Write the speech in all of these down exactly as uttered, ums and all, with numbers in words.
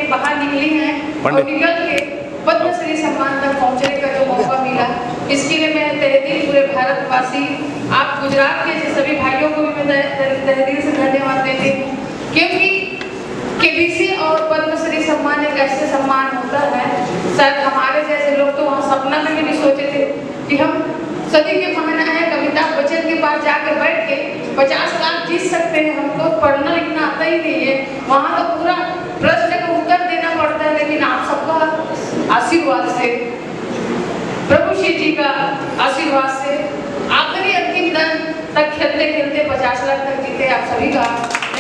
बाहर निकली हैं और निकल के पद्मश्री सम्मान तक पहुंचने का जो मौका मिला, इसके लिए मैं तहे दिल पूरे भारतवासी, आप गुजरात के सभी भाइयों को भी मैं तहे दिल से धन्यवाद देती हूँ, क्योंकि केबीसी और पद्मश्री सम्मान एक ऐसे सम्मान होता है, शायद हमारे जैसे लोग तो वहाँ सपना में भी नहीं सोचे थे कि हम सदी के कहना है अमिताभ बच्चन के पास जाकर बैठ के पचास लाख जीत सकते हैं। हमको पढ़ना लिखना आता ही नहीं है, वहाँ तो पूरा प्रश्न का उत्तर देना पड़ता है, लेकिन आप सबका आशीर्वाद से, प्रभु श्री जी का आशीर्वाद से आखिरी अंतिम दिन तक खेलते खेलते पचास लाख तक जीते। आप सभी का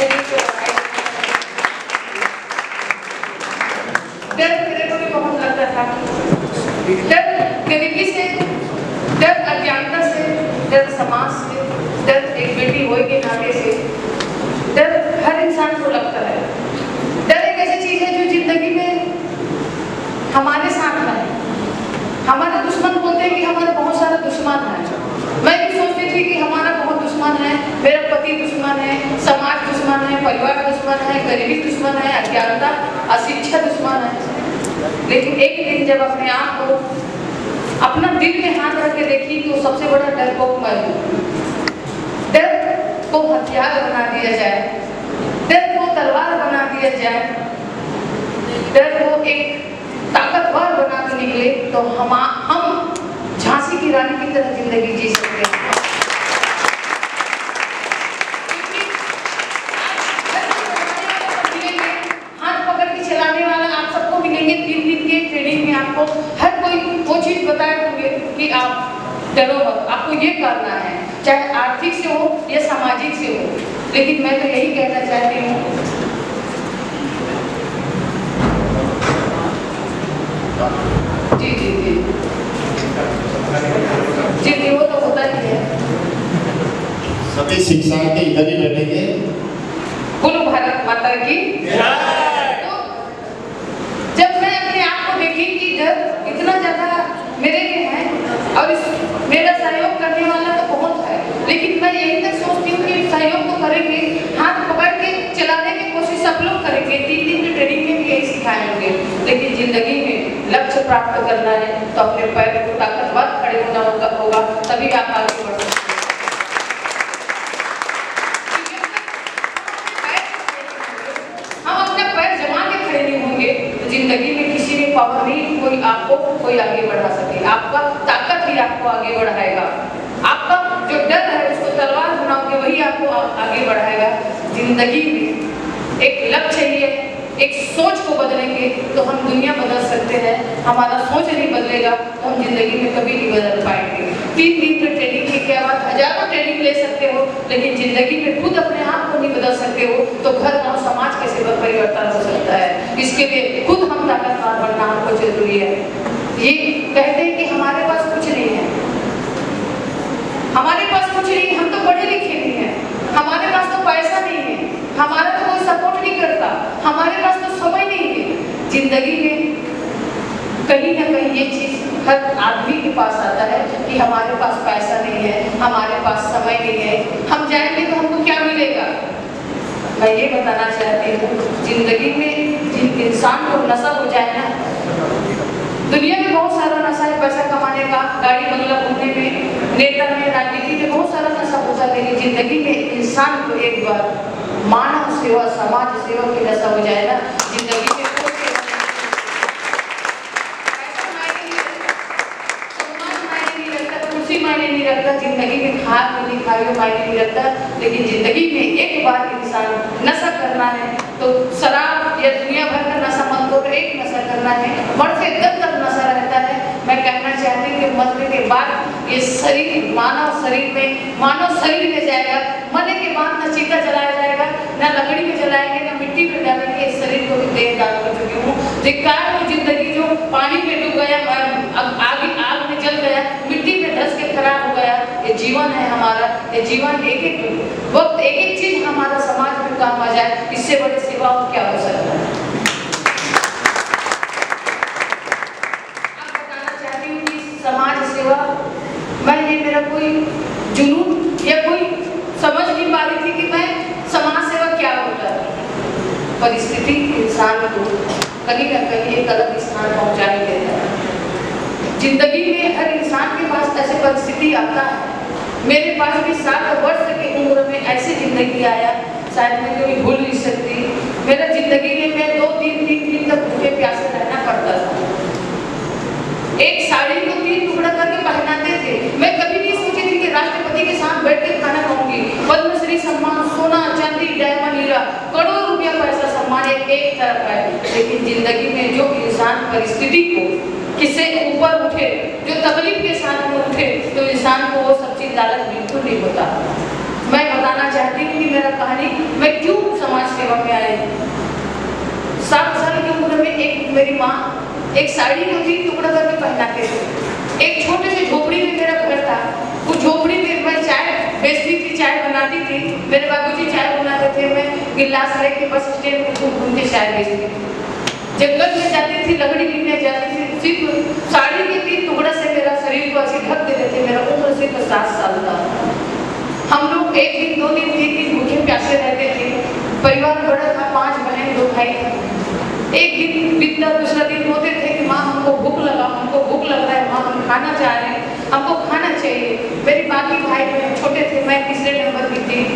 डर मेरे को भी बहुत लगता था, डर गरीबी से, डर अज्ञानता से, डर समाज से, डर एक बेटी होने के नाते से, डर हर इंसान को लगता है। डर एक ऐसी चीज है जो जिंदगी में हमारे साथ है। हमारे दुश्मन बोलते हैं कि हमारे बहुत सारे दुश्मन हैं। मैं भी सोचती थी कि हमारा बहुत दुश्मन है, मेरा पति दुश्मन है, समाज दुश्मन है, परिवार दुश्मन है, गरीबी दुश्मन है, अज्ञानता, अशिक्षा दुश्मन है। लेकिन एक दिन जब अपने आप को, अपना दिल में हाथ रख के देखी तो सबसे बड़ा डर को मैं हूँ। डर को हथियार बना दिया जाए, डर को तलवार बना दिया जाए, डर को एक ताकतवर बना के निकले तो हम हम झांसी की रानी की तरह जिंदगी जी सकते हैं। हाथ पकड़ के चलाने वाला आप सबको मिलेंगे तीन दिन के ट्रेनिंग में। आपको हर कोई वो चीज बताए होंगे कि आप डरो मत, आपको ये करना है, चाहे आर्थिक से हो या सामाजिक से हो। लेकिन मैं तो यही कहना चाहती हूँ, जी जी जी जी जी वो तो होता ही है। सभी शिक्षार्थी इधर ही बैठेंगे। बोलो भारत माता की। तो जब मैं अपने आप को देखी कि डर इतना ज्यादा मेरे लिए है और इस मेरा सहयोग करने वाला तो बहुत है, लेकिन मैं यही तक सोचती हूँ कि सहयोग तो करेंगे, हाथ पकड़ के चलाने की कोशिश सब लोग करेंगे, तीन दिन की ट्रेनिंग में भी यही सिखाएंगे। लेकिन जिंदगी में लक्ष्य प्राप्त करना है तो अपने पैर को ताकतवर खड़े होना होगा, होगा तभी आप आगे बढ़ सकते हैं। हम अपना पैर जमा के खड़े नहीं होंगे तो जिंदगी में किसी ने पावर नहीं कोई आपको कोई आगे बढ़ा सके। आपका ताकत ही आपको आगे बढ़ाएगा। आपका जो डर है उसको तलवार बनाओगे वही आपको आगे बढ़ाएगा। जिंदगी में एक लक्ष्य है, एक सोच को बदलेंगे तो हम दुनिया बदल सकते हैं। हमारा सोच नहीं बदलेगा तो हम जिंदगी में कभी नहीं बदल पाएंगे। तीन दिन की ट्रेनिंग के क्या बात, हजारों ट्रेनिंग ले सकते हो, लेकिन जिंदगी में खुद अपने आप को नहीं बदल सकते हो तो घर गाँव समाज कैसे परिवर्तन हो सकता है। इसके लिए खुद हम ताकतवर बनना हमको जरूरी है। ये कहते हैं कि हमारे पास कुछ नहीं है, हमारे पास कुछ नहीं, हम तो पढ़े लिखे नहीं है, हमारे पास तो पैसा नहीं है, हमारा तो कोई सपोर्ट नहीं करता, हमारे पास तो समय नहीं है। जिंदगी में कहीं ना कहीं ये चीज हर आदमी के पास आता है कि हमारे पास पैसा नहीं है, हमारे पास समय नहीं है, हम जाएंगे तो हमको क्या मिलेगा। मैं ये बताना चाहती हूँ, जिंदगी में जिन इंसान को नशा हो जाए ना, दुनिया में बहुत सारा नशा है, पैसा कमाने का, गाड़ी बंगला घूमने में, नेता में, राजनीति में बहुत सारा नशा होता है। लेकिन जिंदगी में इंसान को एक बार मानव सेवा, समाज सेवा की नशा हो जाए ना, जिंदगी में कोई खुशी मायने नहीं रखता, जिंदगी में खा नहीं खाइयो मायने नहीं रखता। लेकिन जिंदगी में एक बार इंसान नशा करना है तो शराब या दुनिया भर का नशा मत करो, एक नशा करना है, मरते दम तक नशा रहता है। मैं कहना चाहती हूँ कि मरने के बाद ये शरीर मानव शरीर में मानव शरीर में जाएगा, मरने के बाद न चीता जलाया जाएगा, न लकड़ी में जलाएंगे, न मिट्टी में डालेंगे। इस शरीर को भी देह दान कर चुकी हूँ। जिकार वो जिंदगी जो पानी में डूब गया, आग आग में जल गया, मिट्टी में धंस के खराब हो गया, ये जीवन है हमारा। ये जीवन एक एक वक्त एक एक चीज हमारा समाज में काम आ जाए, इससे बड़ी सेवा क्या हो सकता है। अब बताना चाहती हूँ कि समाज सेवा, मैं ये मेरा कोई जुनून या कोई समझ नहीं पा रही थी कि मैं समाज सेवा क्या होता है। परिस्थिति इंसान को कहीं ना कहीं एक अलग स्थान पहुंचा ही देता है। जिंदगी में हर इंसान के पास ऐसे परिस्थिति आता है। मेरे पास भी सात वर्ष की उम्र में ऐसी जिंदगी आया, शायद मैं कभी भूल नहीं सकती। मेरा जिंदगी में मैं दो तीन तीन दिन तक भूखे प्यासे रहना पड़ता था। एक साड़ी को तीन टुकड़ा करके पहनाते थे। मैं कभी नहीं सोची थी कि राष्ट्रपति के साथ बैठ के खाना खाऊंगी। पद्मश्री सम्मान, सोना चांदी डायमंड हीरा करोड़ों रुपया पैसा सम्मान एक एक तरफ है, लेकिन जिंदगी में जो इंसान परिस्थिति को किसे ऊपर उठे, जो तकलीफ के साथ में उठे, तो इंसान को वो सब चीज लालच बिल्कुल नहीं होता। मैं बताना चाहती हूँ कि मेरा कहानी मैं क्यों समाज सेवा में आई। सात साल की उम्र में एक मेरी माँ एक साड़ी को तीन टुकड़ा करके पहनाते थे। एक छोटे से झोपड़ी में मेरा घर था। उस झोपड़ी में मैं चाय बेचती थी, चाय बनाती थी। मेरे बाबूजी चाय बनाते थे, मैं गिलास लेके बस स्टैंड पे घूम घूम के चाय बेचती थी। जंगल में जाती थी, लकड़ी गिरने जाती थी। सिर्फ साड़ी के तीन टुकड़ा से मेरा शरीर को ऐसे ढक देते थे। मेरा उम्र सिर्फ सात साल था। हम लोग एक दिन दो दिन तीन दिन भूखे प्यासे रहते थे। परिवार बड़ा था, पांच बहन दो भाई थे। एक दिन बीतता, दूसरा दिन होते थे कि माँ हमको भूख लगा, हमको भूख लग रहा है, माँ हम खाना चाह रहे हैं, हमको खाना चाहिए। मेरे बाकी भाई बहन छोटे थे, मैं तीसरे नंबर की थी।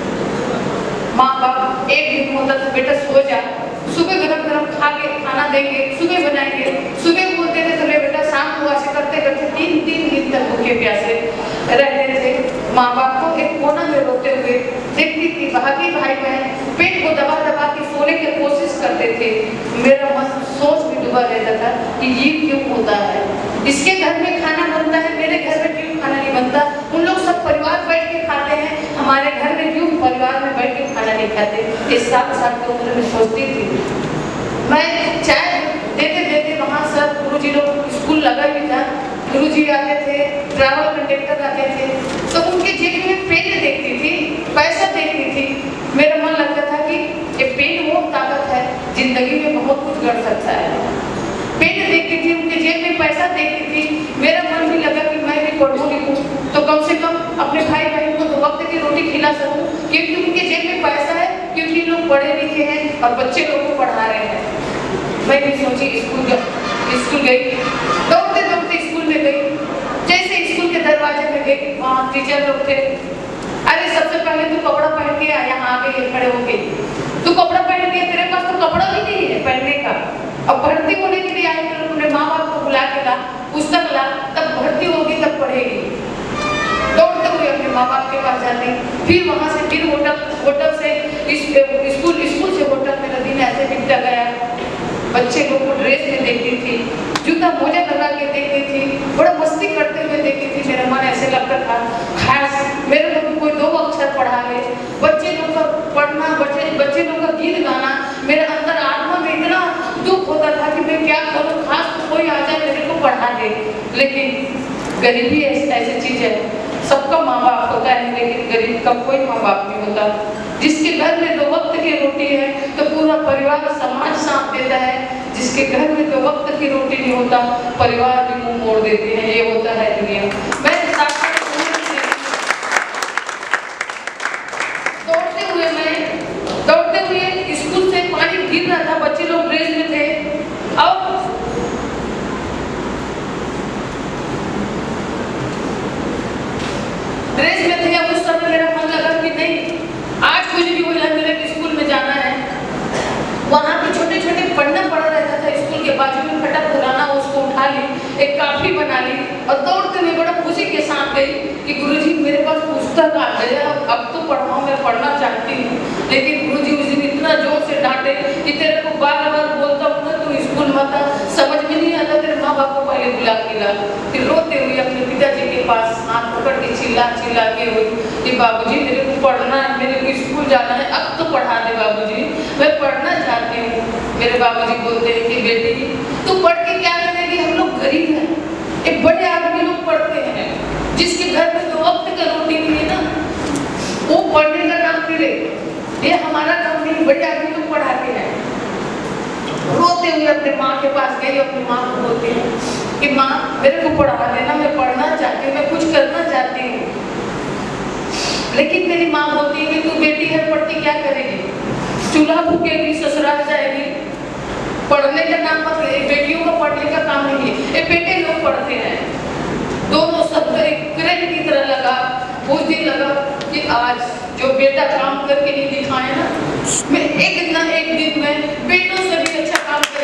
माँ बाप एक दिन होता था बेटा सो जा, सुबह गरम गरम खा के खाना देंगे, सुबह बनाएंगे। सुबह बोलते थे चले बेटा, शाम को ऐसे करते करते तीन तीन दिन तक भूखे प्यासे रहते थे। माँ बाप को एक कोना में रोते हुए देखती थी। बाकी भाई बहन पेट को दबा दबा के सोने की कोशिश करते थे। मेरा मन सोच में डूबा रहता था कि ये क्यों होता है। इसके घर में खाना बनता है, मेरे घर में क्यों खाना नहीं बनता। उन लोग सब परिवार बैठ के खाते हैं, हमारे घर में क्यों परिवार में बैठ के खाना नहीं खाते। इस सात साल की उम्र में सोचती थी। मैं चाय देते देते वहाँ सर गुरुजी लोग स्कूल लगा ही था, गुरुजी आते थे, ट्रैवल कंडक्टर आते थे, तो उनके जेब में पेन देखती थी, पैसा देखती थी। मेरा मन लगता था कि ये पेन वो ताकत है, जिंदगी में बहुत कुछ कर सकता है। पेन देखती थी, उनके जेब में पैसा देखती थी। मेरा मन भी लगा कि मैं भी पढ़ूं लिखूं तो कम से कम अपने भाई बहन को दो वक्त की रोटी खिला सकूं, क्योंकि उनके जेब में पैसा है, क्योंकि लोग पढ़े लिखे हैं और बच्चे लोगों को पढ़ा रहे हैं। मैं भी सोची स्कूल स्कूल गई, दौड़ते दौड़ते स्कूल में गई। जैसे स्कूल के दरवाजे में गई, वहाँ टीचर लोग थे। अरे सबसे पहले तू कपड़ा पहन के आ, यहाँ आ गई खड़े हो गई। तू कपड़ा पहन के, तेरे पास तो कपड़ा भी नहीं है पहनने का। अब भर्ती होने के लिए आए तो अपने माँ बाप को बुला के ला, पुस्तक ला, तब भर्ती होगी तब पढ़ेगी। दौड़ते हुए अपने माँ बाप के पास जाते, फिर वहाँ से फिर होटल होटल से स्कूल स्कूल से होटल। मेरा दिन ऐसे बीतता गया। बच्चे लोग को ड्रेस में देखती थी, जूता मोजा लगा के देखती थी, बड़ा मस्ती करते हुए देखती थी। मेरा मन ऐसे लगता था खास मेरे लोग कोई दो अक्षर पढ़ावे। बच्चे लोग का पढ़ना, बच्चे बच्चे लोग का गीत गाना, मेरे अंदर आत्मा में इतना दुख होता था कि मैं क्या करूँ, खास तो कोई आ जाए मेरे को पढ़ा दे। लेकिन गरीबी ऐसी चीज है, सबका माँ बाप होता है, लेकिन गरीब का कोई माँ बाप नहीं होता। जिसके घर में दो वक्त की रोटी है तो पूरा परिवार समाज साथ देता है। जिसके घर में दो वक्त की रोटी नहीं होता, परिवार भी मुंह मोड़ देते हैं। ये होता है दुनिया। मैं दौड़ते हुए मैं दौड़ते हुए स्कूल से पानी गिर रहा था, बच्चे लोग ड्रेस में थे। अब ड्रेस में थे। अब उस समय मेरा मन लगा कि नहीं, आज कुछ भी हो जाए मेरे स्कूल में जाना है। वहाँ पे छोटे छोटे पन्ना पड़ा रहता था स्कूल के बाजू में, फटा पुराना, उसको उठा ली, एक काफी बना ली और दौड़ते हुए बड़ा खुशी के साथ गई कि गुरुजी मेरे पास पुस्तक आ गया, अब तो पढ़ाओ, मैं पढ़ना चाहती हूँ। लेकिन गुरुजी उस दिन इतना जोर से डांटे कि तेरे को बार बार बोलता हूँ ना तू स्कूल मत आ, समझ में नहीं आता, तेरे माँ बाप को पहले बुला के ला। फिर रोते हुए अपने पिताजी के पास हाथ पकड़ के चिल्ला चिल्ला के हुई कि बाबूजी मेरे को पढ़ना है, मेरे को स्कूल जाना है, अब तो पढ़ा दे बाबूजी, मैं पढ़ना चाहती हूँ। मेरे बाबूजी बोलते हैं कि बेटी तू पढ़ के क्या करेगी, हम लोग गरीब हैं, एक बड़े आदमी लोग पढ़ते हैं, जिसके घर में दो वक्त का रोटी नहीं है ना, वो पढ़ने का नाम फिरे, ये हमारा काम नहीं, बड़े आदमी लोग पढ़ाते हैं। रोते हुए अपने माँ के पास गई, अपनी माँ को बोलते हैं कि माँ मेरे को पढ़ा देना, मैं पढ़ना चाहती हूँ, मैं कुछ करना चाहती हूँ। लेकिन मेरी माँ बोलती है कि तू बेटी है, पढ़ के क्या करेगी, चूल्हा फूकेगी, ससुराल जाएगी, पढ़ने का नाम पर बेटियों का पढ़ने का काम नहीं है, ये बेटे लोग पढ़ते हैं। दोनों सब किरण की तरह लगा, उस दिन लगा कि आज जो बेटा काम करके नहीं दिखाए ना, मैं एक ना एक दिन में बेटों से भी अच्छा काम करके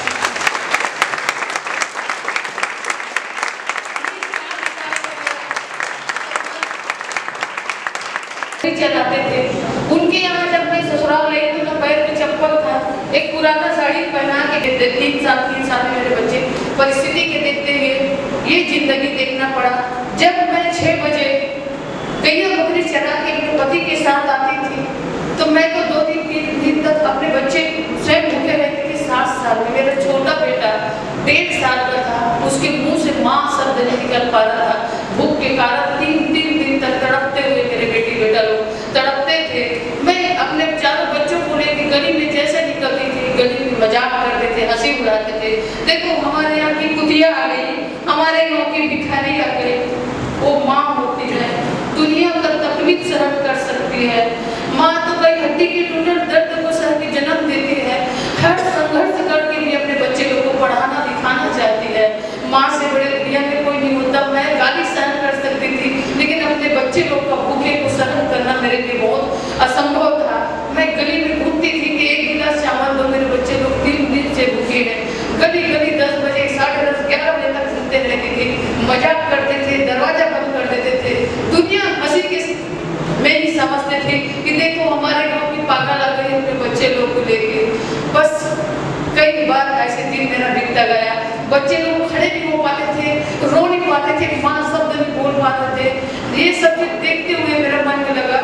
चलाते थे। उनके यहाँ जब मैं ससुराल गई तो ना पैर में चप्पल था, एक पुराना साड़ी पहना के देते, तीन साल तीन साल में मेरे बच्चे परिस्थिति के देखते हुए ये जिंदगी देखना पड़ा। जब मैं छह बजे गैया बकरी चरा के अपने पति के साथ आती थी तो मैं तो दो तीन तीन दिन तक अपने बच्चे स्वयं भूखे रहते थे। सात साल में मेरा छोटा बेटा डेढ़ साल का था, उसके मुंह से माँ शब्द नहीं निकल पा रहा था। भूख के कारण तीन तीन दिन तक तड़पते हुए मेरे बेटी बेटा लोग तड़पते थे। मैं अपने चारों बच्चों को लेकर गली में जैसे निकलती थी, गली में मजाक करते थे, हंसी उड़ाते थे। देखो हमारे यहाँ की कुतिया आ गई, हमारे गाँव की भिखारी आ गई। वो माँ होती है, दुनिया का तकलीफ सहन कर सकती है। माँ तो कई हड्डी के टूटल दर्द को सह के जन्म देती है, हर संघर्ष करके भी अपने बच्चे लोग को पढ़ाना लिखाना चाहती है। माँ से बड़े दुनिया में कोई नहीं होता। मैं गाली सहन कर सकती थी, लेकिन अपने बच्चे लोग का भूखे को सहन करना मेरे लिए बहुत असंभव था। मैं गली में घूमती थी कि एक गिलास चावल दो, मेरे बच्चे लोग तीन दिन से भूखे हैं। गली गली दस बजे साढ़े दस ग्यारह बजे तक घूमते रहती थी, मजाक करते थे, दरवाजा बंद कर देते थे। दुनिया हंसी के मैं ही समझते थे कि देखो हमारे गांव की पागल आ गई अपने बच्चे लोग को लेके। बस कई बार ऐसे दिन मेरा बीतता गया, बच्चे लोग खड़े नहीं हो पाते थे, रो नहीं पाते थे, माँ शब्द नहीं बोल पाते थे। ये सब देखते हुए मेरा मन में लगा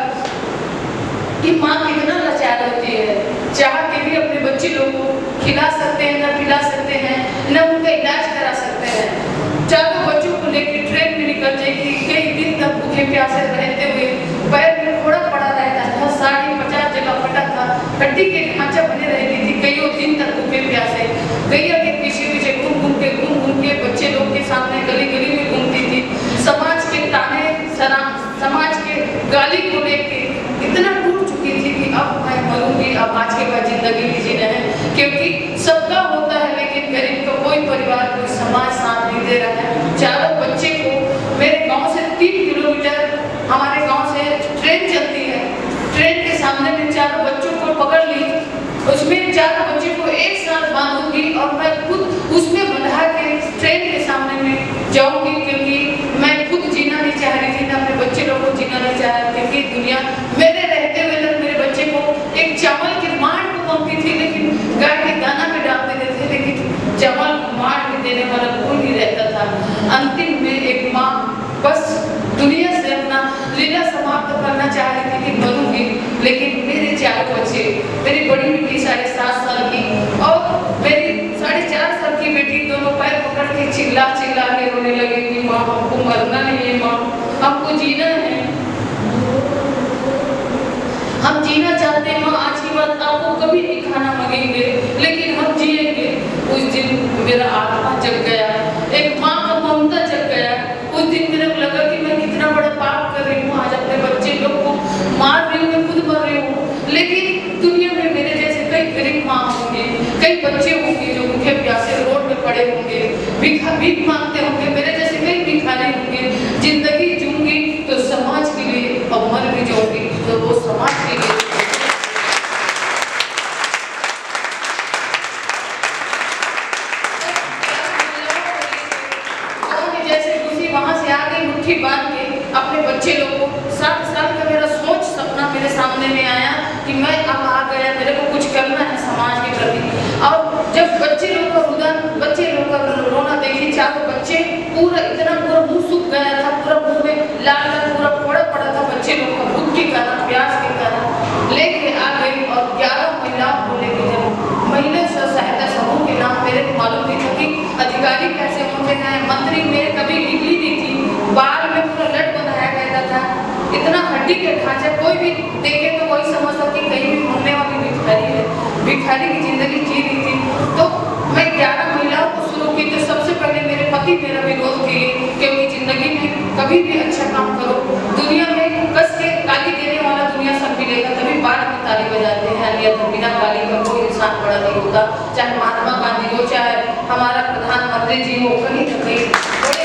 कि माँ कितना लाचार होती है, चाह के भी अपने बच्चे लोग को खिला सकते हैं, न पिला सकते हैं, न उनका इलाज करा सकते हैं। चारों बच्चों को लेकर ट्रेन में निकल जाएगी, कई दिन तक भूखे प्यासे रहते हुए पैर में फोड़ा पड़ा रहता था, साड़ी पचास जगह फटा था, हड्डी के ढांचा बने रहती थी। कईयों दिन तक भूखे प्यासे गैया के पीछे पीछे घूम घूम के घूम घूम के बच्चे लोग के सामने गली गली में घूमती थी। समाज के ताने समाज के गाली को लेके इतना टूट चुकी थी कि अब मैं मरूंगी, अब आज के बाद जिंदगी नहीं जीना है। क्योंकि सबका होता है लेकिन गरीब का कोई परिवार कोई समाज साथ नहीं दे रहा है। चारों बच्चे को मेरे गाँव से तीन किलोमीटर हमारे गाँव से ट्रेन चलती है, ट्रेन के सामने में चारों बच्चों को पकड़ ली, उसमें चारों बच्चे को एक साथ बांधूंगी और मैं खुद उसमें बंधा के ट्रेन के सामने में जाऊंगी। क्योंकि मैं खुद जीना नहीं चाह रही थी, ना अपने बच्चे लोगों को जीना नहीं चाह रही थी। कि दुनिया मेरे रहते हुए तक मेरे बच्चे को एक चावल की मांड को मांगती थी, लेकिन गाय के दाना में डाल देते थे, लेकिन चावल को मांड में देने वाला कोई नहीं रहता था। अंतिम में एक माँ बस दुनिया से अपना लीला समाप्त करना चाह रही थी कि मरूंगी, लेकिन मेरे चारों बच्चे, मेरी बड़ी बेटी साढ़े सात साल की और मेरी साढ़े चार साल की बेटी, दोनों पैर पकड़ के चिल्ला चिल्ला के रोने लगे कि माँ हमको मरना नहीं है, माँ हमको जीना है, हम जीना चाहते हैं माँ। आज के बाद आपको कभी नहीं खाना मांगेंगे, लेकिन हम जिएंगे। उस दिन मेरा आत्मा जग गया, एक माँ का ममता जग गया। उस दिन मेरे को लगा कि मैं कितना बड़ा पाप कर रही हूँ, आज अपने बच्चे लोग को मार रही हूँ, मैं खुद मर रही हूँ। लेकिन दुनिया में मेरे जैसे कई गरीब माँ होंगे, कई बच्चे होंगे जो भूखे प्यासे रोड में पड़े होंगे, भिखा भीख मांगते होंगे, मेरे जैसे कई भिखारी होंगे। जिंदगी जूंगी तो समाज के लिए और मर भी जाऊंगी तो वो समाज के लिए। वहां से आ गई मुट्ठी बांध के अपने बच्चे लोग को। सात साल का मेरा सोच सपना मेरे सामने में आया कि मैं अब आ गया, मेरे को कुछ करना है समाज के प्रति। और जब बच्चे लोग का रुदन, बच्चे लोग का रोना देखी, चारों बच्चे पूरा इतना पूरा मुंह सूख गया था, पूरा मुंह में लाल लाल पूरा फोड़ा पड़ा था बच्चे लोग का, भूख के कारण, प्यास के कारण। लेके आ गई और ग्यारह महिलाओं को लेके जब महिला स्व सहायता समूह के नाम मेरे को मालूम नहीं था कि अधिकारी कैसे होते हैं, मंत्री मेरे कभी निकली नहीं थी, बाल में पूरा लट बनाया गया था, इतना हड्डी के ढांचा, कोई भी देखे तो वही समझता कि कहीं भी मरने वाली भिखारी है, भिखारी की जिंदगी जी रही थी। तो मैं ग्यारह महिलाओं को शुरू की तो सबसे पहले मेरे पति मेरा विरोध किए, क्योंकि जिंदगी में कभी भी अच्छा काम करो, दुनिया में कस के गाली देने वाला दुनिया सब मिलेगा, तभी बाद में ताली बजाते हैं, या तो बिना गाली का कोई इंसान बड़ा नहीं होता। होता, चाहे महात्मा गांधी हो, चाहे हमारा प्रधानमंत्री जी हो, कहीं न कहीं बड़े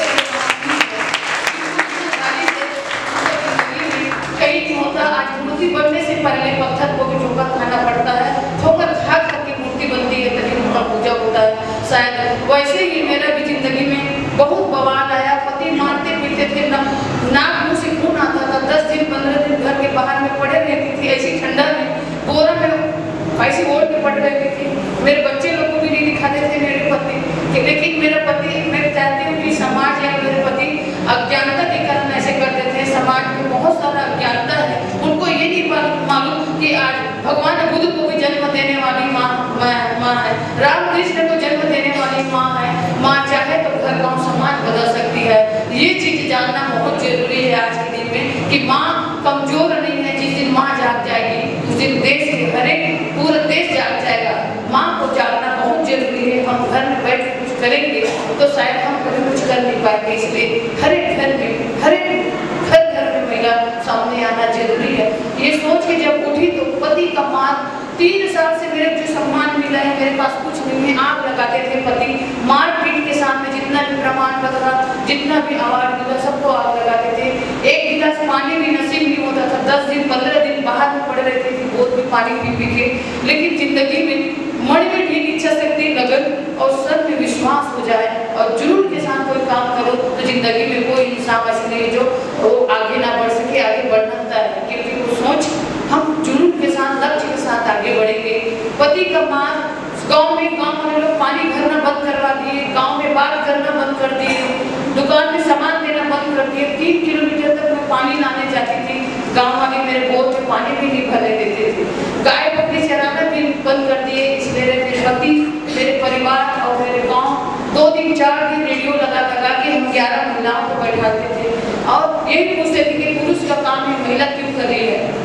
कहीं होता। आज मूर्ति बनने से पहले पत्थर को भी ठोकर खाना पड़ता है, ठोकर खा खा के मूर्ति बनती है, तभी उनका पूजा होता है। शायद वैसे ही मेरा भी जिंदगी में बहुत बवाल आया। पति मारते पीते थे, नाक मुंह से खून आता था, दस दिन पंद्रह दिन घर के बाहर में पड़े रहती थी, ऐसी ठंडा में बोरा में ऐसी ओढ़ के पड़ रहती थी। मेरे बच्चे लोग को भी नहीं दिखाते थे मेरे पति, लेकिन मेरा पति, मैं चाहती हूँ कि समाज या मेरे पति अज्ञानता के कारण ऐसे करते थे। समाज में बहुत सारा अज्ञानता है, उनको ये नहीं मालूम कि आज भगवान बुद्ध को भी जन्म देने वाली माँ माँ है, राम कृष्ण को जन्म देने वाली माँ है। माँ चाहे तो घर गाँव समाज बदल सकती है। ये चीज जानना बहुत जरूरी है आज के दिन में कि माँ कमजोर नहीं है। जिस दिन माँ जाग जाएगी उस दिन देश के हर एक पूरा देश जाग जाएगा। माँ को जागना बहुत जरूरी है। हम घर में बैठ के कुछ करेंगे तो शायद हम कभी कुछ कर नहीं पाएंगे। इसलिए हर एक घर में हर एक घर घर में महिला सामने आना जरूरी है। ये सोच के जब उठी तो पति का मार, तीन साल से मेरे जो सम्मान मिला है, मेरे पास कुछ नहीं है, आग लगाते थे पति। मार पीट के सामने जितना भी प्रमाण पत्र, जितना भी अवार्ड मिला, सबको आग लगाते थे। एक गिलास पानी भी नसीब नहीं होता था। दस दिन पंद्रह दिन बाहर में पड़े रहते थे, बहुत भी पानी पी पी के। लेकिन जिंदगी में मन में ठीक इच्छा शक्ति, लगन और सर में विश्वास हो जाए और जुनून के साथ कोई काम करो तो जिंदगी में कोई इंसान ऐसे नहीं जो वो आगे ना बढ़ सके, आगे बढ़ना है। क्योंकि वो सोच हम जुनून के साथ, लक्ष्य के साथ आगे बढ़ेंगे। पति का मार, गांव में गांव वाले लोग पानी भरना बंद करवा दिए, गांव में बात करना बंद कर दिए, दुकान में सामान देना बंद कर दिए। तीन किलोमीटर तक मैं पानी लाने जाती थी, गांव वाले मेरे बोर से पानी भी नहीं भरने देते थे। गाय बकरी चराना भी बंद कर दिए। इसलिए मेरे पति, मेरे परिवार और मेरे गाँव दो दिन चार दिन रेडियो लगा लगा के हम ग्यारह महिलाओं को बैठाते थे और यही पूछते थे कि पुरुष का काम है, महिला क्यों कर रही है।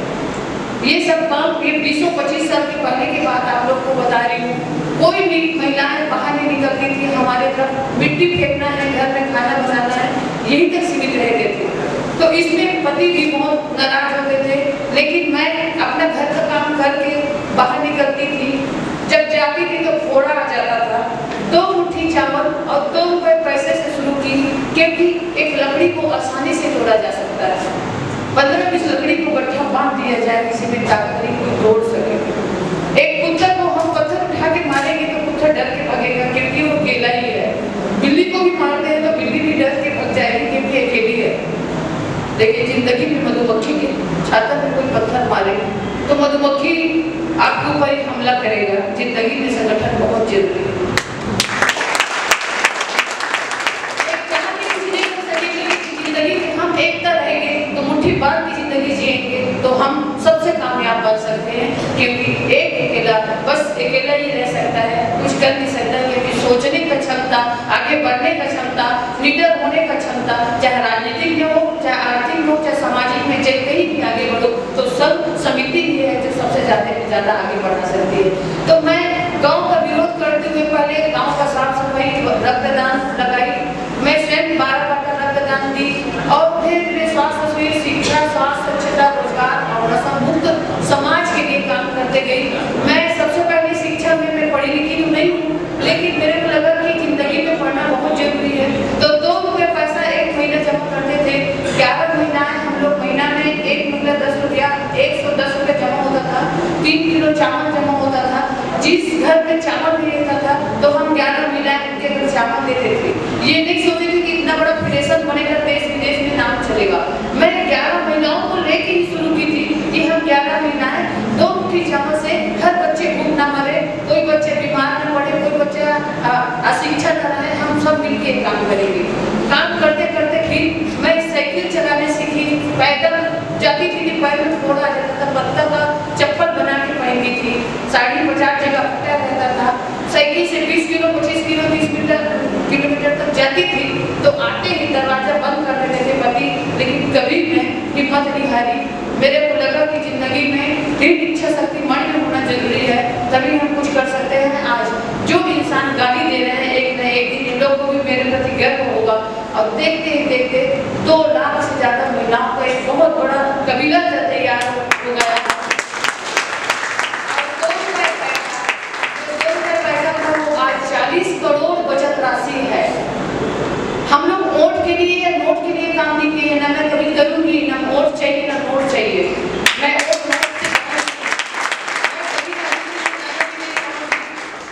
ये सब काम ये बीसों पच्चीस साल के पहले की बात आप लोग को बता रही हूँ। कोई भी महिलाएं बाहर नहीं निकलती थी। हमारे तरफ मिट्टी फेंकना है, घर में खाना बनाना है, यही तक सीमित रहते थे। तो इसमें पति भी बहुत नाराज होते थे। लेकिन मैं अपना घर का काम करके बाहर निकलती थी। जब जाती थी तो फोड़ा आ जाता था। दो मुट्ठी चावल और दो रुपए पैसे से शुरू की, क्योंकि एक लकड़ी को आसानी से तोड़ा जा सकता है। पंद्रह बीस लकड़ी को गट्ठा बांध दिया जाए, किसी में ताकत नहीं कोई तोड़ सके। एक कुत्ता को हम पत्थर उठा के मारेंगे तो कुत्ता डर के भागेगा, क्योंकि वो अकेला ही है। बिल्ली को भी मारते हैं तो बिल्ली भी डर के भाग जाएगी, क्योंकि अकेली है। लेकिन जिंदगी में मधुमक्खी के छाता में कोई पत्थर मारे तो मधुमक्खी आपके ऊपर ही हमला करेगा। जिंदगी में संगठन बहुत जरूरी है। एकता रहेंगे तो मुट्ठी बांध की जिंदगी जिएंगे तो हम सबसे कामयाब बन सकते हैं। क्योंकि एक अकेला बस अकेला ही रह सकता है, कुछ कर नहीं सकता। क्योंकि सोचने का क्षमता, आगे बढ़ने का क्षमता, लीडर होने का क्षमता, चाहे राजनीतिक में हो, चाहे आर्थिक हो, चाहे सामाजिक में, चाहे कहीं भी आगे बढ़ो तो सब समिति ही है जो सबसे ज्यादा से ज्यादा आगे बढ़ा सकती है। तो मैं गाँव का विरोध करते हुए पहले गाँव का साफ सफाई, रक्तदान लगाई। मैं स्वयं बारह बार का रक्तदान दी और धीरे धीरे स्वास्थ्य, शिक्षा, स्वास्थ्य, स्वच्छता, रोजगार और नशा मुक्त समाज के लिए काम करते गई। मैं सबसे पहले शिक्षा में मैं पढ़ी लिखी नहीं हूँ, लेकिन मेरे को लगा कि जिंदगी में पढ़ना बहुत जरूरी है। तो दो रुपये पैसा एक महीना जमा करते थे। ग्यारह महिलाएं हम लोग महीना में एक महीना दस रुपया एक सौ दस रुपये जमा होता था। तीन किलो चावल जमा होता था। जिस घर में चावल नहीं रहता था तो हम ग्यारह महिलाएं उनके घर चावल देते थे। ये नहीं सोचते थे कि इतना बड़ा फेडरेशन बनेगा, देश विदेश में नाम चलेगा। मैं ग्यारह महिलाओं को लेके ही शुरू की थी कि हम ग्यारह महिलाएं दो मुट्ठी चावल से हर बच्चे भूख ना मरे, कोई बच्चे बीमार न पड़े, कोई बच्चा अशिक्षा न रहे, हम सब मिलके काम करेंगे। काम करते करते फिर मैं साइकिल चलाने सीखी। पैदल जाती थी, पैर में फोड़ा आ जाता था, पत्ता का चप्पल बना के पहनती थी। साड़ी पचास जगह फटा रहता था। साइकिल से बीस किलो पच्चीस किलो तीस किलोमीटर तक जाती थी तो आते ही दरवाजा बंद कर देते थे पति। लेकिन कभी मैं हिम्मत नहीं हारी। मेरे को लगा कि जिंदगी में दृढ़ इच्छा शक्ति मन में होना जरूरी है, तभी हम कुछ कर सकते हैं। आज जो भी इंसान गाली दे रहे हैं, एक न एक दिन इन लोगों को भी मेरे प्रति गर्व होगा। और देखते ही देखते दो लाख से ज्यादा महिलाओं का एक बहुत बड़ा कबीला तैयार हो गया। दो रुपये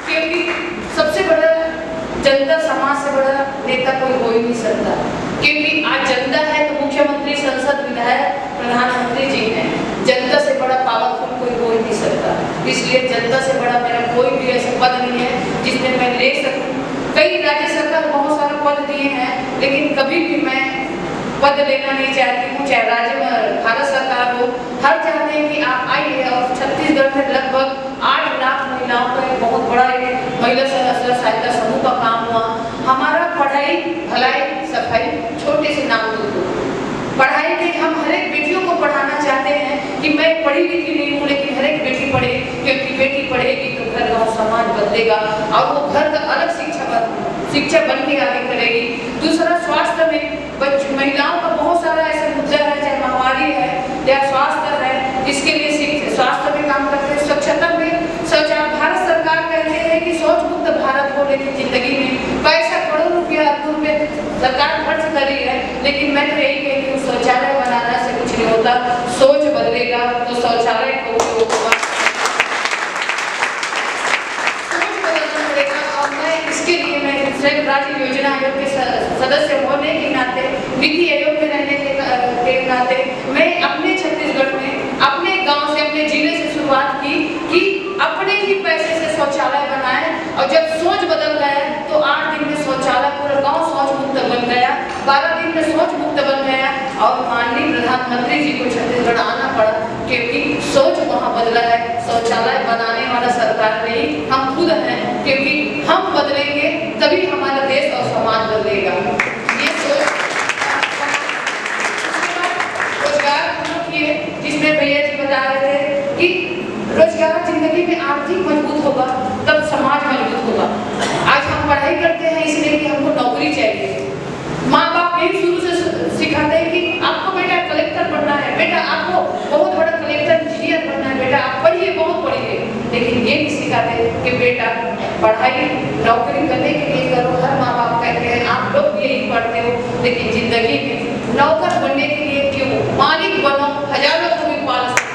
क्योंकि सबसे बड़ा जनता समाज से बड़ा नेता कोई हो ही नहीं सकता, क्योंकि आज जनता है तो मुख्यमंत्री, संसद, विधायक, प्रधानमंत्री जी हैं। जनता से बड़ा पावरफुल कोई हो ही नहीं सकता, इसलिए जनता से बड़ा मेरा कोई भी ऐसा पद नहीं है जिसमें मैं ले सकूं। कई राज्य सरकार बहुत सारे पद दिए हैं, लेकिन कभी भी मैं पद लेना नहीं चाहती हूँ, चाहे राज्य में भारत सरकार हो। हर चाहते हैं कि आप आइए, और छत्तीसगढ़ में लगभग आठ लाख महिलाओं का एक बहुत बड़ा एक महिला सहायता समूह का काम हुआ। हमारा पढ़ाई, भलाई, सफाई छोटे से नाम दो पढ़ाई में हम हर एक बेटियों को पढ़ाना चाहते हैं कि मैं पढ़ी लिखी नहीं हूँ, लेकिन हर एक बेटी पढ़े, क्योंकि बेटी पढ़ेगी तो घर गाँव समाज बदलेगा और वो घर का अलग शिक्षा बन शिक्षा बन के आगे करेगी। दूसरा, स्वास्थ्य में बच्चों महिलाओं का बहुत सारा ऐसा मुद्दा है, चाहे महामारी है या स्वास्थ्य है, इसके लिए स्वास्थ्य में काम करते हैं। स्वच्छता में शौचालय, भारत सरकार कहते हैं कि शौच मुक्त भारत हो, लेकिन जिंदगी में पैसा करोड़ रुपया अरबों रुपये सरकार खर्च कर रही है, लेकिन मैं तो यही कहती हूँ शौचालय बनाने से कुछ नहीं होता। सोच बदलेगा तो शौचालय को इसके लिए मैं संयुक्त राज्य योजना आयोग के सदस्य होने के नाते, नीति आयोग में रहने के नाते मैं अपने छत्तीसगढ़ में अपने गांव से, अपने जिले से शुरुआत की कि अपने ही पैसे से शौचालय बनाए, और जब सोच बदल गया तो आठ दिन में शौचालय पूरा गांव शौच मुक्त बन गया, बारह दिन में शौच मुक्त बन गया। और माननीय प्रधानमंत्री जी को छत्तीसगढ़ आना पड़ा, क्योंकि सोच वहाँ बदला है। शौचालय बनाने वाला सरकार नहीं, हम खुद हैं, क्योंकि हम बदलेंगे तभी हमारा देश और समाज बदलेगा। ये सोच। रोजगार किए, जिसमें भैया जी बता रहे थे कि रोजगार जिंदगी में आर्थिक मजबूत होगा तब समाज मजबूत होगा। आज हम पढ़ाई करते हैं इसलिए कि हमको नौकरी चाहिए। माँ बाप यही शुरू से सिखाते हैं कि आपको बेटा कलेक्टर बनना है, बेटा आपको बहुत बड़ा कलेक्टर इंजीनियर बनना है, बेटा आप पढ़िए, बहुत पढ़िए, लेकिन ये नहीं सिखाते कि बेटा पढ़ाई नौकरी करने के लिए करो। हर माँ बाप कहते हैं आप लोग भी यही पढ़ते हो, लेकिन जिंदगी में नौकर बनने के लिए क्यों, मालिक बनो, हजारों को भी पाल सकते हो।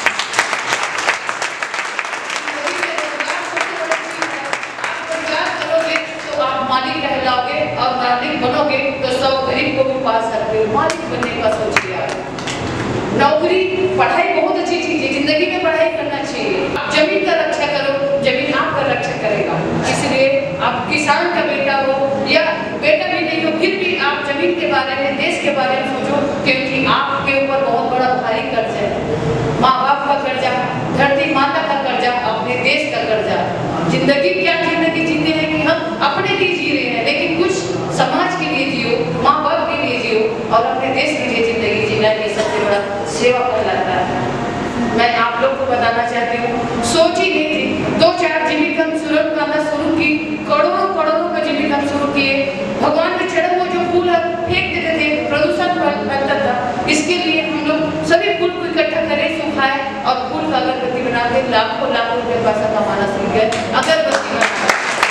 मालिक कहलाओगे और मालिक बनोगे तो सब गरीब को भी पाल सकते हो। मालिक बनने का सोचिए आप। नौकरी, पढ़ाई बहुत अच्छी चीज है, जिंदगी में पढ़ाई करना चाहिए। आप जमीन का रक्षा करो, जमीन आपका रक्षा करेगा। इसलिए आप किसान का बेटा हो या बेटा भी नहीं हो, फिर भी आप जमीन के बारे में, देश के बारे में सोचो, क्योंकि आपके ऊपर बहुत बड़ा भारी कर्ज है। माँ बाप का कर्जा, धरती माता का कर्जा, अपने देश का कर्जा। जिंदगी क्या जिंदगी जीते हैं कि हम अपने लिए जी रहे हैं, लेकिन कुछ समाज के लिए जियो, माँ बाप के लिए जियो और अपने देश के लिए जिंदगी जीना, ये सबसे बड़ा सेवा कहलाता है। मैं आप लोग को बताना चाहती हूँ, सोची नहीं थी, दो चार जीविका शुरू करना शुरू की, करोड़ों करोड़ों का जीविका शुरू किए। भगवान के चढ़े हुए जो फूल फेंक देते थे, प्रदूषण फैलता था, इसके लिए हम लोग सभी फूल को इकट्ठा करें, सुखाए और फूल का अगरबत्ती बना के लाखों लाखों रुपये पैसा कमाना सीख गए। अगरबत्ती बनाना,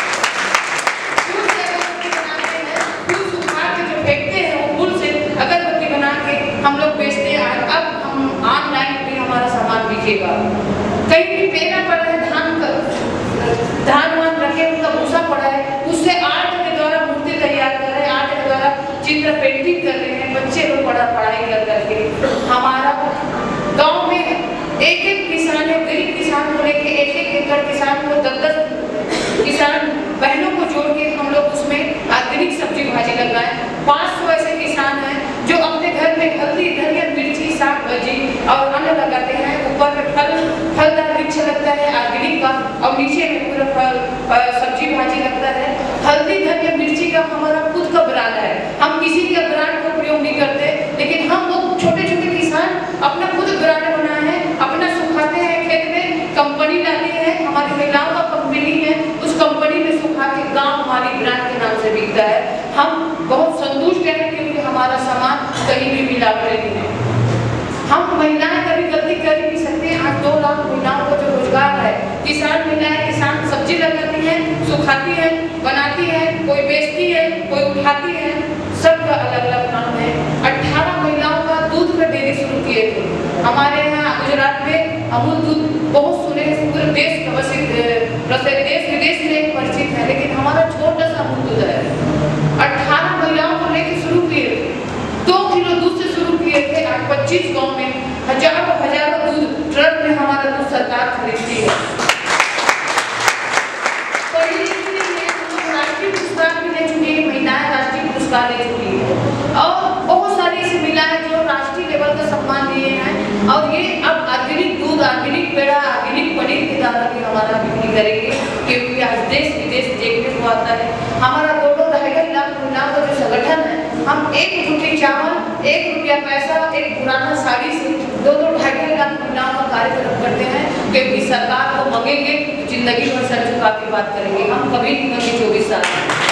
फूल से अगरबत्ती बनाते हैं, फूल सुखा के जो फेंकते हैं वो फूल से अगरबत्ती बना के हम लोग बेचते हैं। अब हम ऑनलाइन भी हमारा सामान बिकेगा। कहीं भी पेड़ा पड़ा है, धान का धान वान रखे, उनका भूसा पड़ा है, उससे आर्ट के द्वारा मूर्ति तैयार कर रहे हैं, आर्ट के द्वारा चित्र पेंटिंग कर रहे हैं बच्चे लोग, बड़ा पढ़ाई कर करके। हमारा गांव में एक एक किसान है, गरीब किसान को लेके एक एक एकड़ किसान को, दस दस किसान बहनों को जोड़ के हम लोग उसमें ऑर्गेनिक सब्जी भाजी लगाए। पाँच सौ ऐसे किसान हैं जो अपने घर में हल्दी, धनिया, मिर्ची, साग भाजी और अन्न लगाते हैं। ऊपर में फल फलदार वृक्ष लगता है ऑर्गेनिक का, और नीचे में पूरा फल सब्जी भाजी लगता है। हल्दी, धनिया, मिर्ची का हमारा खुद का ब्रांड है, हम किसी के ब्रांड का प्रयोग नहीं करते, लेकिन हम वो छोटे छोटे किसान अपना खुद ब्रांड बनाए हैं, अपना सुखाते हैं खेत में, कंपनी लाते हैं, हमारी महिलाओं का कंपनी है, उस कंपनी में सुखा के गांव हमारी ब्रांड के नाम से बिकता है। हम बहुत संतुष्ट हैं क्योंकि हमारा सामान कहीं भी मिलावट नहीं है। हम महिलाएं कभी गलती कर ही नहीं सकते। आज दो लाख महिलाओं को जो रोजगार है, किसान महिलाएं, किसान सब्जी लगाती हैं, सुखाती हैं, बनाती हैं, कोई बेचती है, कोई उठाती है, सबका अलग अलग काम है। अठारह महिलाओं का दूध का डेयरी शुरू किए थे हमारे यहाँ गुजरात में। अमूल दूध बहुत सुने, पूरे देश प्रसिद्ध, देश विदेश में परिचित है, लेकिन हमारा छोटा सा अमूल दूध है। अठारह महिलाओं को लेकर शुरू किए, दो किलो दूध से शुरू किए थे। आज पच्चीस गाँव में हजारों हजारों दूध ट्रक में हमारा दूध सरकार खरीदती है। राष्ट्रीय पुरस्कार भी ले चुकी है, महिलाएं राष्ट्रीय पुरस्कार ले चुकी है और बहुत सारी ऐसी महिलाएं जो राष्ट्रीय लेवल का सम्मान लिए हैं। और ये अब ऑर्गेनिक दूध, ऑर्गेनिक पेड़ा, ऑर्गेनिक पनीर के द्वारा भी हमारा बिक्री करेंगे, क्योंकि आज देश विदेश देखने को आता है। हमारा दो दो ढाई ढाई लाख महिलाओं का जो संगठन है, हम एक मुट्ठी चावल, एक रुपया पैसा, एक पुराना साड़ी से दो दो ढाई ढाई लाख महिलाओं का कार्यक्रम करते हैं, क्योंकि सरकार को मांगेंगे जिंदगी भर सर झुका के बात करेंगे, हम कभी नहीं मांगे चौबीस साल।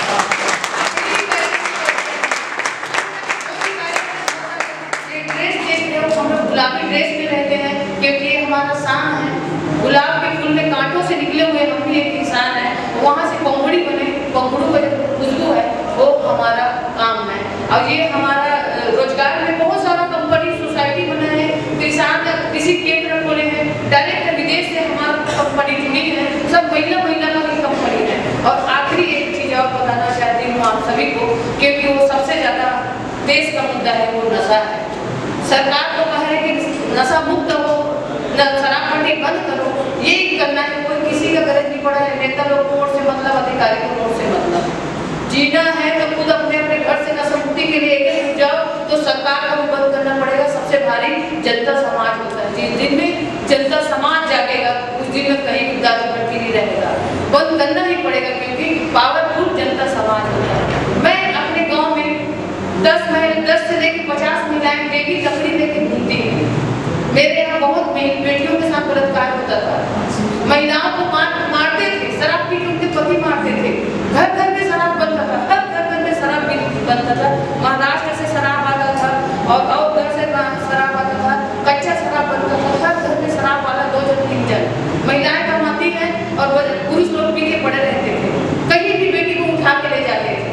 ड्रेस देख रहे हो, हम लोग गुलाबी ड्रेस में रहते हैं, क्योंकि ये हमारा शान है। गुलाब के फूल में कांटों से निकले हुए हम भी एक इंसान है, वहाँ से पंखुड़ी बने, पंखुड़ों का जो खुशबू है वो हमारा काम है। और ये हमारा रोजगार में बहुत सारा कंपनी, सोसाइटी बना है, किसान कृषि केंद्र खोले हैं, डायरेक्ट विदेश से हमारा कंपनी जुड़ी है, सब महिला महिला की कंपनी है। और आखिरी एक चीज और बताना चाहती हूँ आप सभी को, क्योंकि वो सबसे ज्यादा देश का मुद्दा है, वो नशा है। सरकार को कह रहे कि नशा मुक्त हो, शराब पट्टी बंद करो, ये करना है, कोई किसी का गरज नहीं पड़ा है। नेता लोग को वोट से मतलब, अधिकारी को वोट से मतलब। जीना है तो खुद अपने अपने घर से नशा मुक्ति के लिए एक जाओ, तो सरकार को बंद करना पड़ेगा। सबसे भारी जनता समाज होता है, जिस दिन में जनता समाज जागेगा उस दिन में कहीं दारू भट्टी नहीं रहेगा, बंद करना ही पड़ेगा, क्योंकि पावरफुल जनता समाज होता है। मैं अपने गाँव में दस महिला दस से लेकर पचास महिलाएं डेली लकड़ी लेके घूमती हैं। मेरे यहाँ बहुत बेटियों के साथ बलात्कार होता था, महिलाओं को मार मारते थे, शराब पी के उनके पति मारते थे, घर घर में शराब बनता था, हर घर घर में शराब बनता था। महाराष्ट्र से शराब आता था और और घर से शराब आता था, कच्चा शराब बनता था, हर घर में शराब वाला दो जन तीन जन महिलाएं कमाती हैं और पुरुष लोग पी के पड़े रहते थे, कहीं भी बेटी को उठा के ले जाते थे।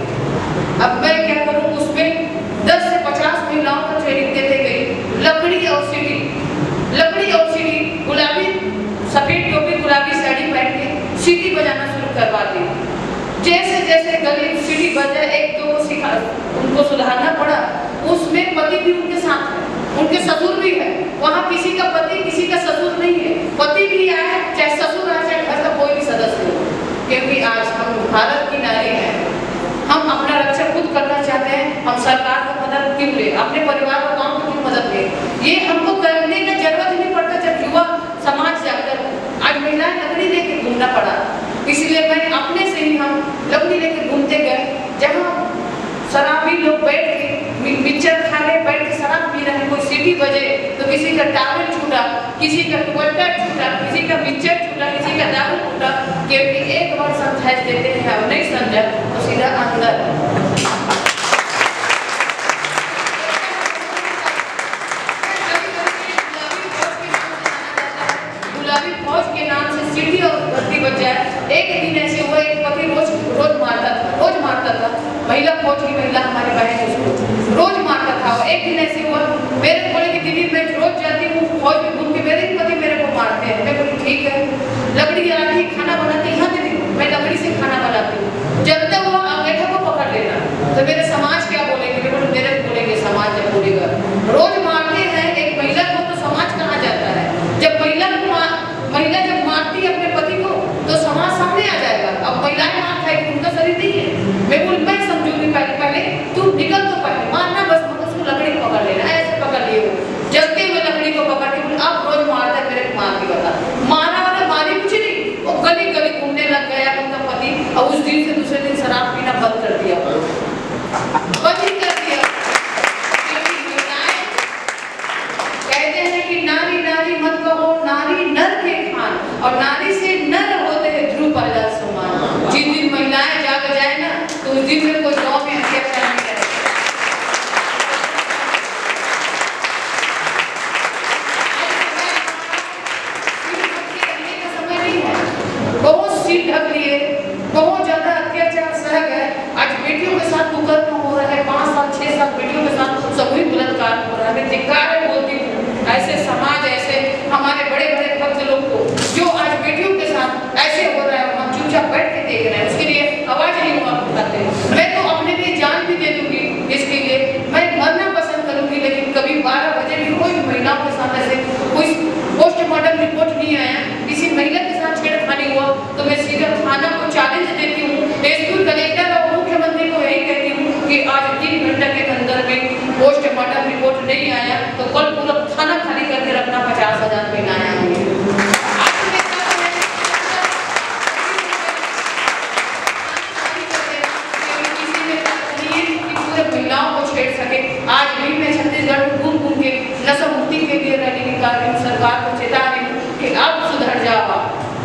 अब मैं क्या करूँ, उसमें दस से पचास महिलाओं को ट्रेनिंग देते गई, लकड़ी और सीढ़ी, लकड़ी और सीढ़ी, गुलाबी सफेद टोपी गुलाबी साड़ी पहन के सीढ़ी बजाना शुरू करवा दी। जैसे जैसे गली सीढ़ी बजा, एक दो को सिखा, उनको सुधारना पड़ा। उसमें पति भी उनके साथ है, उनके ससुर भी है, वहाँ किसी का पति किसी का ससुर नहीं है, पति भी आए चाहे ससुर आए चाहे घर का कोई भी सदस्य हो, क्योंकि आज हम भारत की नारी हैं, हम अपना रक्षा खुद करना चाहते हैं। हम सरकार को मदद क्यों ले, अपने परिवार और गाँव को क्यों मदद ले, ये हमको करने की जरूरत नहीं पड़ता। जब युवा समाज जाकर आज महिलाएं लकड़ी लेके घूमना पड़ा, इसलिए मैं अपने से ही हम लकड़ी लेके घूमते गए, जहाँ शराबी लोग बैठ के मिक्सचर खा रहे, बैठ के शराब पी रहे हैं, कोई सीटी बजे तो किसी का टावल छूटा, किसी का दुपट्टा छूटा, किसी का मिक्सचर छूटा, किसी का दारू छूटा, क्योंकि एक बार समझा देते हैं और नहीं समझा तो सीधा अंदर। गुलाबी फौज के नाम से सीटी और भर्ती बच जाए। एक दिन ऐसे हुआ, एक पति रोज रोज मारता था, रोज मारता था, महिला फौज की महिला हमारी बहन उसको रोज मारता था। और एक दिन ऐसे हुआ, मेरे बोले कि दीदी मैं रोज जाती हूँ फौज में घूम के, मेरे पति मेरे को मारते हैं। मैं बोली ठीक है, लकड़ी जलाती खाना बनाती, यहाँ दीदी मैं लकड़ी से खाना बनाती हूँ, जलता हुआ अंगीठा को पकड़ लेना, तो मेरे समाज क्या बोलेंगे, मैं बोले मेरे बोलेंगे समाज जब बोलेगा। रोज मारते हैं एक महिला को तो समाज कहाँ जाता है, जब महिला को महिला जब मारती है अपने पति को तो समाज सामने आ जाएगा। अब महिलाएं मार खाएगी, उनका शरीर नहीं है। मैं बोल मैं समझूंगी, पहले पहले तू निकल तो पहले मारना, बस उसको लकड़ी पकड़ लेना, ऐसे पकड़ लिए हो जलते हुए लकड़ी को पकड़ के बोले अब रोज मारता है, मेरे मार के बता। मारा वाला मारी कुछ नहीं, वो गली गली घूमने लग गया उनका पति, और उस दिन से दूसरे दिन शराब पीना बंद कर दिया, बंद ही कर दिया। कहते हैं कि नारी नारी मत कहो, नारी नर के खान, और नारी से नर होते हैं ध्रुव पहला समान। जिस दिन महिलाएं जाग जाए ना तो उस दिन में कोई गाँव में अत्याचार नहीं करेगा। समय नहीं है, बहुत सीट ढक लिए, बहुत ज्यादा अत्याचार सह गए। आज बेटियों के साथ कुकर्म हो रहा है, पाँच साल छह साल बेटियों के साथ सभी बलात्कार हो रहा है। मैं धिक्कार है बोलती हूँ, ऐसे समाज, ऐसे हमारे बड़े बड़े देख रहे हैं, उसके लिए आवाज नहीं हुआ उठाते। मैं तो अपने लिए जान भी दे दूंगी इसके लिए, मैं मरना पसंद करूंगी, लेकिन कभी बारह बजे भी कोई महिलाओं के साथ ऐसे कोई पोस्टमार्टम रिपोर्ट नहीं आया, किसी महिला के साथ छेड़खानी हुआ तो मैं सीधा थाना को चैलेंज देती हूँ, एसपी कलेक्टर और मुख्यमंत्री को यही कहती हूँ कि आज तीन घंटे के अंदर में पोस्टमार्टम रिपोर्ट नहीं आया तो कल पूरा थाना खाली करके रखना, पचास हजार महिलाएं आएंगी। महिलाओं को छेड़ सके। आज भी मैं छत्तीसगढ़ में घूम घूम के नशा मुक्ति के लिए रैली निकाल रही हूँ, सरकार को चेता रही हूँ कि आप सुधर जाओ,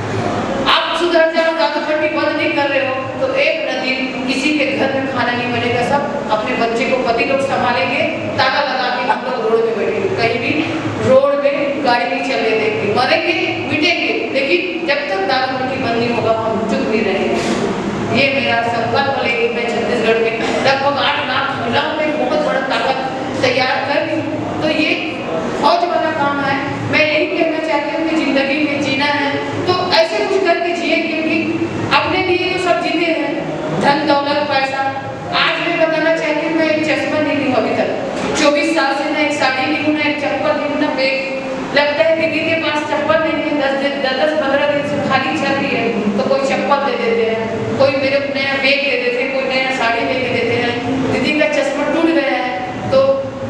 आप सुधर जाओ, दारूपट्टी बंद नहीं कर रहे हो तो एक न दिन किसी के घर में खाना नहीं बनेगा, सब अपने बच्चे को पति लोग संभालेंगे, ताला लगा के हम लोग रोड में बैठेंगे, कहीं भी रोड में गाड़ी नहीं चलने देंगे, मरेंगे मिटेंगे, लेकिन जब तक दारूपट्टी बंद नहीं होगा हम चुप नहीं रहेंगे। ये मेरा संकल्प लेके मैं छत्तीसगढ़ में लगभग आठ लाख महिलाओं में बहुत बड़ा ताकत तैयार कर रही हूँ। तो ये फौज वाला काम है। मैं यही कहना चाहती हूँ कि जिंदगी में जीना है तो ऐसे कुछ करके जिए, क्योंकि अपने लिए तो सब जीते हैं, धन दौलत पैसा। आज मैं बताना चाहती हूँ, मैं एक चश्मा नहीं लूँ अभी तक, चौबीस साल से ना एक साड़ी नहीं हूँ, ना एक चप्पल नहीं हूँ, ना बैग। लगता है दीदी के पास चप्पल नहीं है, दस दिन दस पंद्रह दिन से खाली चल रही है तो कोई चप्पल दे देते हैं, कोई मेरे को नया बैग दे देते हैं, कोई नया साड़ी लेके देते हैं, दीदी का चश्मा टूट गया है तो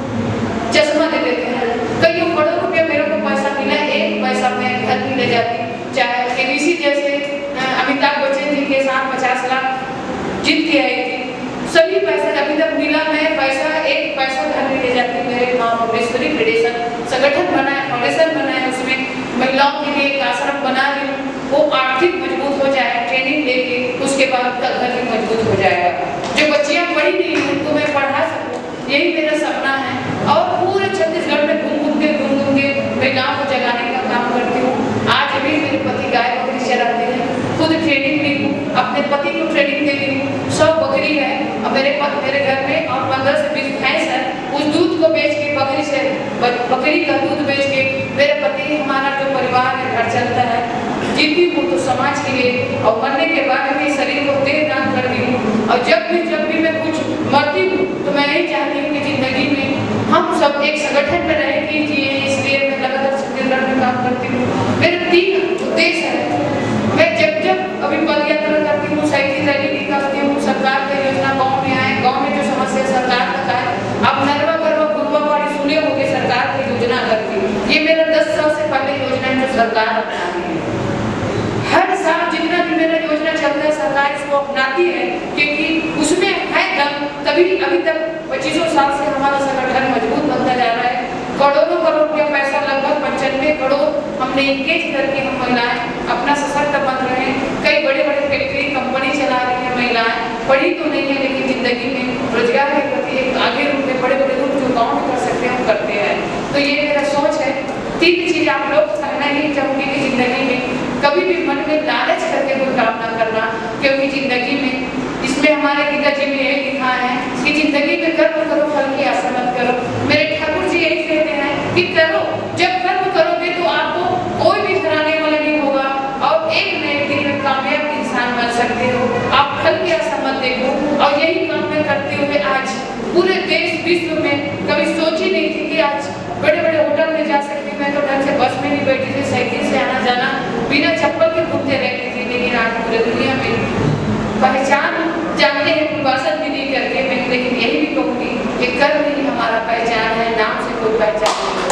चश्मा दे देते हैं। कई करोड़ों रुपया मेरे को पैसा मिला, एक पैसा मैं घर नहीं ले जाती। चाहे केबीसी जैसे अमिताभ बच्चन जी के साथ पचास लाख जीत के आई थी, सभी पैसा अभी तक मिला, मैं पैसा एक पैसा घर नहीं ले जाती। मेरे माँ भुवनेश्वरी फेडरेशन संगठन बना है, फाउंडेशन बना है, उसमें महिलाओं के लिए एक आश्रम बना रही हूँ, वो आर्थिक मजबूत हो जाए, ट्रेनिंग लेके उसके बाद उनका घर भी मजबूत हो जाएगा। जो बच्चियाँ पढ़ी नहीं हैं उनको मैं पढ़ा सकूँ, यही मेरा सपना है। और पूरे छत्तीसगढ़ में घूम घूम के घूम घूम के महिलाओं को जगाने का काम करती हूँ। आज भी मेरे पति गाय बकरी चराते हैं, खुद ट्रेनिंग ली हूँ, अपने पति को ट्रेनिंग दे दी हूँ। सौ बकरी है और मेरे पति मेरे घर में और पंद्रह से बीस भैंस है, उस दूध को बेच के बकरी से बकरी का दूध बेच के मेरे पति हमारा जो परिवार है घर चलता है। जीती हूँ तो समाज के लिए और मरने के बाद भी शरीर को देह दान करती हूँ। और जब भी जब भी मैं कुछ मरती हूँ तो मैं यही चाहती हूँ कि जिंदगी में हम सब एक संगठन में रह के जिए, इसलिए मैं लगातार छत्तीसगढ़ में काम करती हूँ। मेरे तीन उद्देश्य है। मैं जब जब अभी पद यात्रा करती हूँ, साइकिल रैली निकालती हूँ, सरकार की योजना गाँव में आए, गाँव में जो समस्या सरकार तक आए। अब नरवा गरवा गुरुआ पाड़ी सुने होंगे, सरकार की योजना करती, ये मेरा दस साल से पहले योजना है जो सरकार अपना रही है। हर साल जितना भी मेरा योजना चलता है सरकार इसको अपनाती है, क्योंकि उसमें है दम। तभी अभी तक पच्चीसों साल से हमारा संगठन मजबूत बनता जा रहा है। करोड़ों करोड़ रुपया पैसा, लगभग पंचानवे करोड़ हमने इंगेज करके हम महिलाएं अपना सशक्त बन रहे हैं। कई बड़े बड़े फैक्ट्री कंपनी चला रही है महिलाएं, पढ़ी तो नहीं है लेकिन जिंदगी में रोजगार के प्रति एक आगे रूप में बड़े बड़े रूप जो गाँव में कर सकते हैं हम करते हैं। तो ये मेरा सोच है। तीन चीज आप लोग कहना ही चाहूंगी कि जिंदगी में कभी भी मन में लालच करके कोई काम ना करना, क्योंकि जिंदगी में इसमें हमारे गीता जी में यही लिखा है कि जिंदगी में कर्म करो, फल की आशा मत करो। मेरे ठाकुर जी यही कहते हैं कि करो, जब कर्म करोगे तो आपको कोई भी हराने वाला नहीं होगा और एक नए दिन में कामयाब इंसान बन सकते हो। आप फल की आशा मत देखो। और यही काम मैं करते हुए आज पूरे देश विश्व में कभी सोची नहीं थी कि आज बड़े बड़े होटल में जा सकती। मैं तो ढंग से बस में नहीं बैठी थी, साइकिल से आना जाना बिना चप्पल के घूमते रहती थी, लेकिन आज पूरे दुनिया में पहचान जानते हैं कुलवासन दीदी करके। मैं लेकिन यही भी कहूँगी कि कर्म ही हमारा पहचान है, नाम से कोई पहचान नहीं।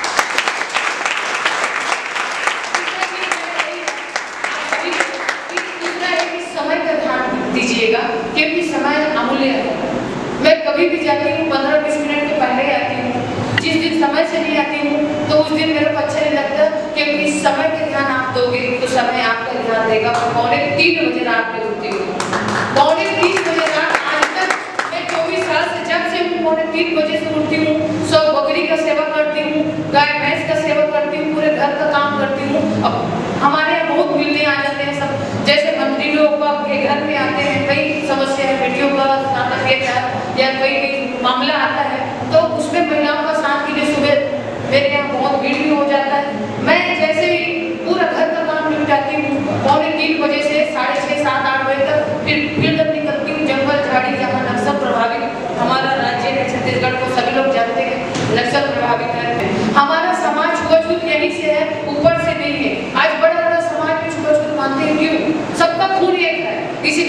दूसरा है कि समय का ध्यान दीजिएगा, क्योंकि समय अमूल्य है। मैं कभी भी जाती हूँ पंद्रह बीस मिनट के पहले आती हूँ। जिस दिन समय से नहीं आती हूँ तो उस दिन मेरे को अच्छा नहीं लगता, क्योंकि समय पे ध्यान आप दोगे तो समय आपका ध्यान देगा। मैं पौने तीन बजे रात में उठती हूँ, पौने तीन बजे रात। आज तक मैं चौबीस साल से जब से मैं पौने तीन बजे से उठती हूँ, सौ बकरी का सेवा करती हूँ, गाय भैंस का सेवा करती हूँ, पूरे घर का काम करती हूँ। अब हमारे यहाँ बहुत मिलने आ जाते हैं सब, जैसे मंत्री लोग के घर में आते हैं, कई समस्या है, बेटियों का या कोई मामला आता है तो उसमें महिलाओं का साथ के लिए सुबह मेरे यहाँ बहुत भीड़ भी हो जाता है। मैं जैसे ही पूरा घर का काम निपटाती हूँ, पौने तीन बजे से साढ़े छः सात आठ बजे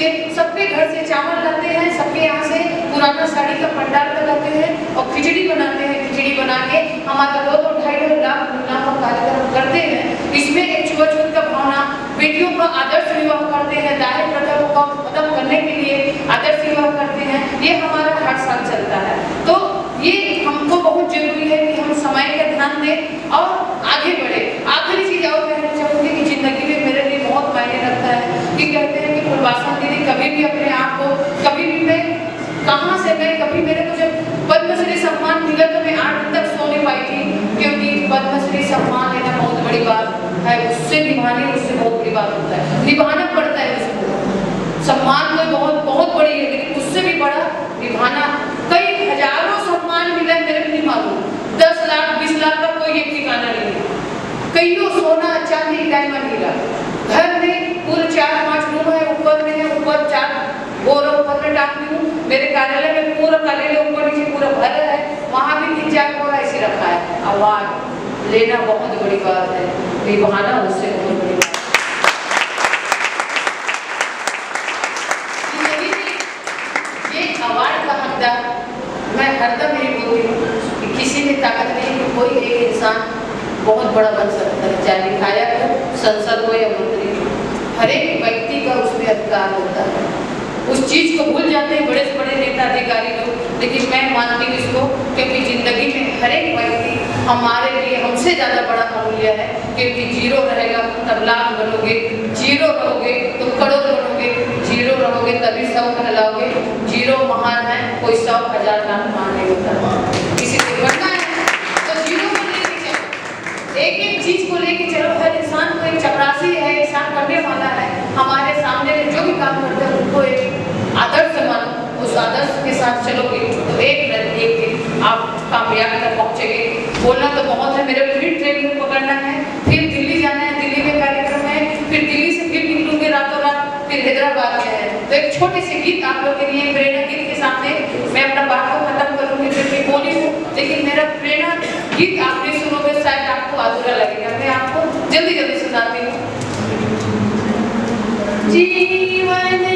इसलिए सबके घर से चावल लाते हैं, सबके यहाँ से पुराना साड़ी का पंडाल लगाते हैं और खिचड़ी बनाते हैं। खिचड़ी बना के हमारा दो दो ढाई ढाई लाख लाख का कार्यक्रम करते हैं। इसमें एक छुआछूत का भावना, बेटियों का आदर्श विवाह करते हैं, दाहे प्रथा को खत्म करने के लिए आदर्श विवाह करते हैं। ये हमारा हर साल चलता है। तो ये हमको बहुत जरूरी है कि हम समय का ध्यान दें और आगे बढ़े। आखिरी चीज और कहना चाहूँगी कि जिंदगी में मेरे लिए बहुत मायने रखता है कि कहते हैं कि फुलवासन दीदी कभी भी अपने आप को, कभी भी मैं कहाँ से मैं कभी मेरे को जब पद्मश्री सम्मान मिला तो मैं आठ दिन तक सो नहीं पाई थी, क्योंकि पद्मश्री सम्मान लेना बहुत बड़ी बात है। उससे निभानी उससे बहुत बड़ी बात होता है, निभाना पड़ता है उसको। सम्मान कोई बहुत बहुत बड़ी है, लेकिन उससे भी बड़ा निभाना। कई हजारों सम्मान मिला है, मेरे को नहीं मालूम, दस लाख बीस लाख का कोई एक ठिकाना नहीं है। कईयों सोना चांदी डायमंड हीरा, घर में पूरे चार पांच रूम है, ऊपर में है, ऊपर चार बोरा ऊपर में टांगती हूँ। मेरे कार्यालय में पूरा कार्यालय ऊपर नीचे पूरा भरा है, वहाँ भी तीन चार बोरा ऐसे रखा है। अवार्ड लेना बहुत बड़ी बात है, निभाना उससे बहुत बड़ी बात है। अवार्ड का हकदार मैं हरदम यही बोलती हूँ कि किसी में ताकत नहीं कि कोई एक इंसान बहुत बड़ा बन सकता है, चाहे विधायक हो, संसद हो या मंत्री हो। हर एक व्यक्ति का उसमें अधिकार होता है। उस चीज को भूल जाते हैं बड़े से बड़े नेता अधिकारी लोग, लेकिन मैं मानती हूँ इसको, क्योंकि जिंदगी में हर एक व्यक्ति हमारे लिए हमसे ज्यादा बड़ा अमूल्य है। क्योंकि जीरो रहेगा तब लाख बनोगे, जीरो रहोगे तो करोड़ बनोगे, जीरो रहोगे तभी सौ कहलाओगे। जीरो महान है, कोई सौ हजार लाख महान नहीं होता। किसी से बढ़ना है तो जीरो को लेके चलो, एक एक चीज को लेके चलो। हर इंसान को एक चपरासी है, इंसान करने वाला है। हमारे सामने जो भी काम करते हैं उनको एक आदर्श मानो, उस आदर्श के साथ चलोगे तो एक न एक दिन आप कामयाब तक पहुंचेंगे। बोलना तो बहुत है, मेरे को भी ट्रेन पकड़ना है, फिर दिल्ली जाना है, दिल्ली में कार्यक्रम है, फिर दिल्ली से फिर निकलूंगे रातों रात, फिर हैदराबाद में है। तो एक छोटे से गीत आप लोग के लिए, प्रेरणा गीत के सामने मैं अपना बात को खत्म करूंगी। फिर मैं बोली हूँ, लेकिन मेरा प्रेरणा गीत आप नहीं सुनोगे शायद आपको अधूरा लगेगा। मैं आपको जल्दी जल्दी सुनाती हूँ। जीवन